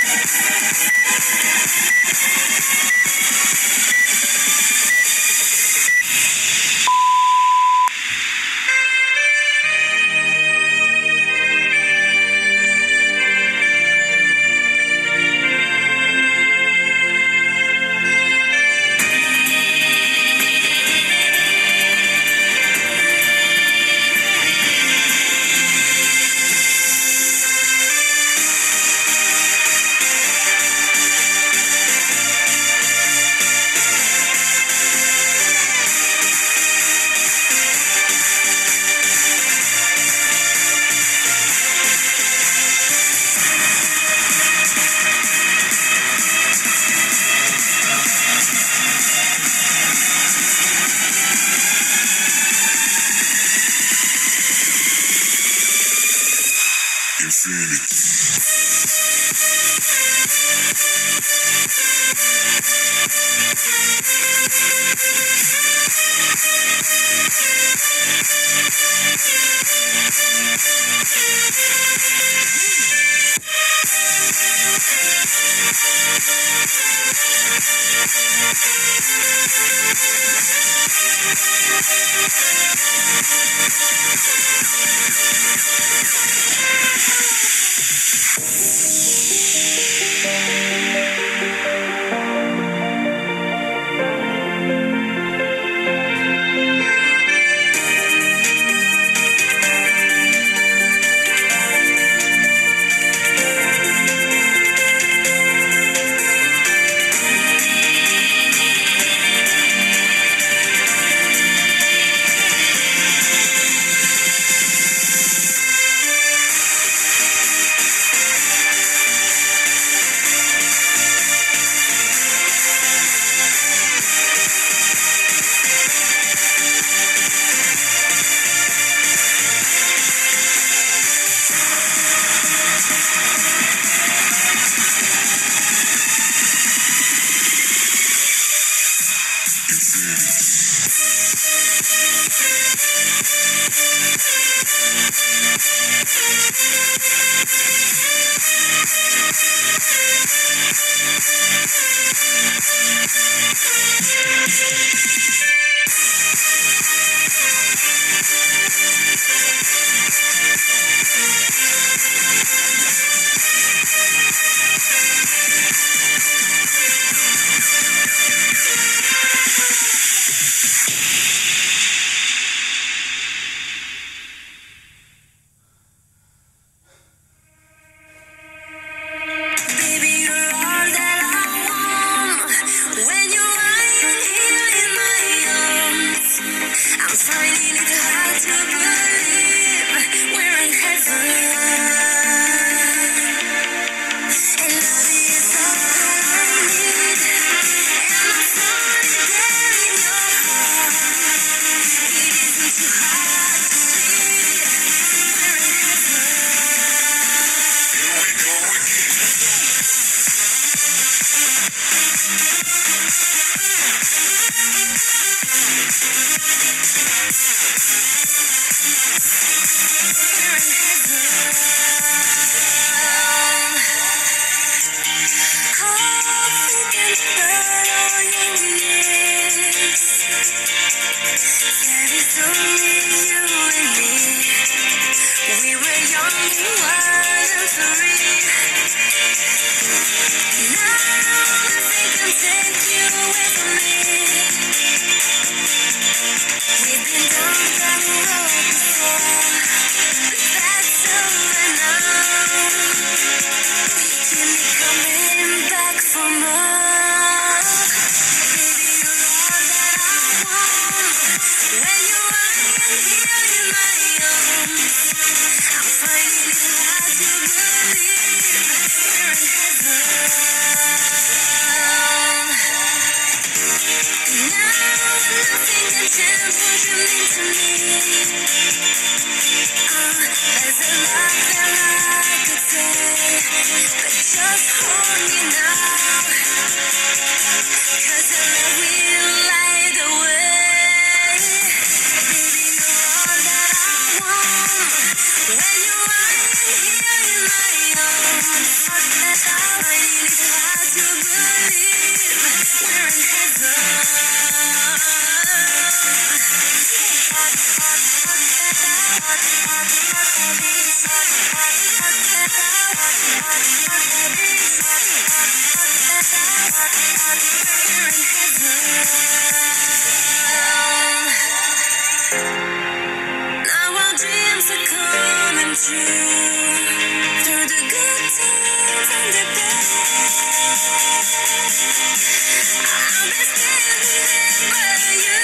When you are here in my arms, Now our dreams are coming true through the good times and the bad. I'll be standing there by you.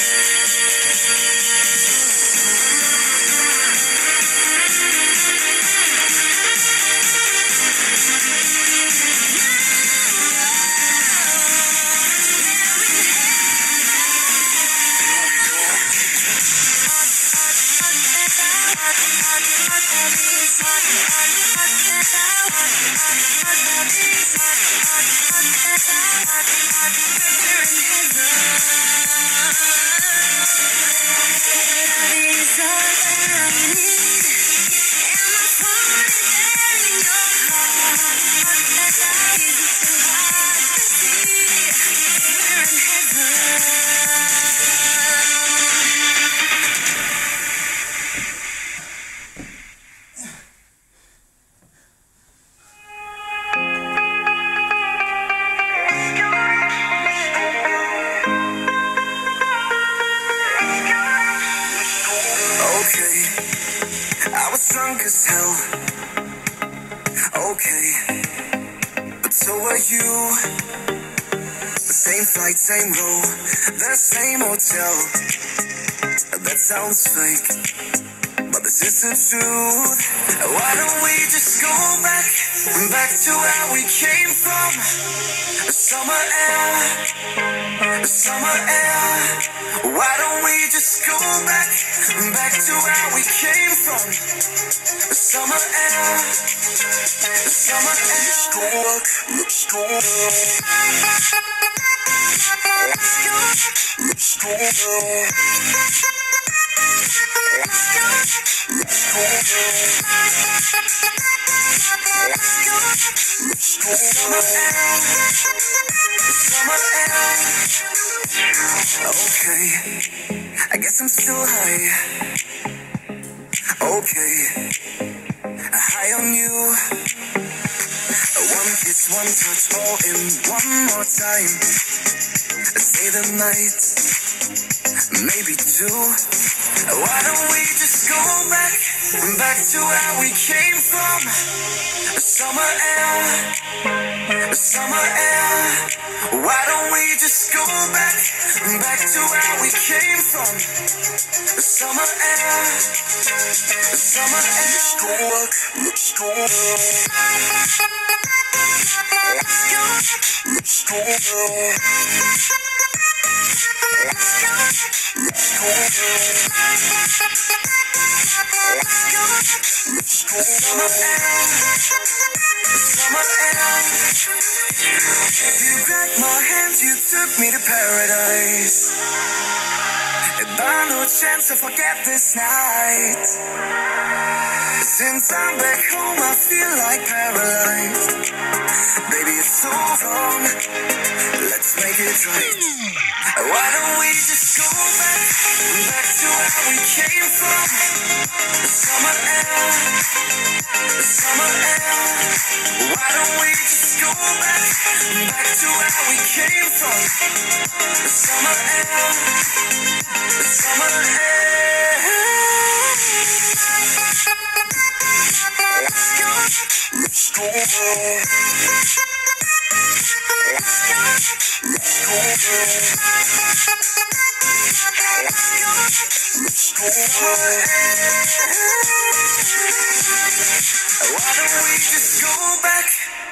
I was drunk as hell, okay, but so are you. The same flight, same row, the same hotel. That sounds fake, but this is the truth. Why don't we just go back to where we came from? Summer air, summer air. Why don't we just go back to where we came from? Summer air, summer air. Let's go back, let's go back. Let's go back. Okay, I guess I'm still high. Okay, high on you. One kiss, one touch, all in one more time. Stay the night, maybe two. Why don't we just go back to where we came from? Summer air, summer air. Why don't we just go back to where we came from? Summer air, summer air. Let's go back, let's go back. Let's go back. Summer air, summer air. You grabbed my hands, you took me to paradise. By no chance to forget this night. Since I'm back home, I feel like paralyzed. Baby, it's so wrong. Let's make it right. Why don't we just go back to where we came from? Summer air, summer air. Why don't we just go back to where we came from? Summer air, summer air. Let's go back. Let's go back. Let's go back. Why don't we just go back?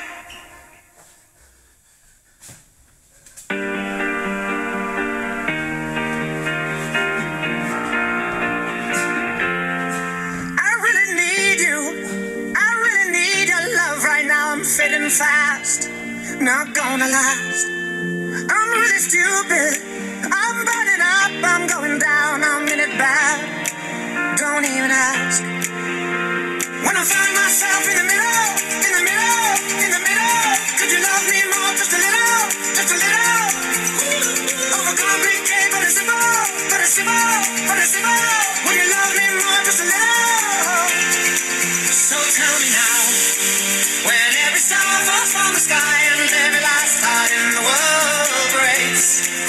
Fading fast, not gonna last. I'm really stupid, I'm burning up, I'm going down, I'm in it bad. Don't even ask. When I find myself in the middle, in the middle, in the middle, could you love me more, just a little, just a little? Overcomplicate, but it's simple, but it's simple, but it's simple. Will you love me more, just a little? So tell me now, when every sky and every last heart in the world breaks.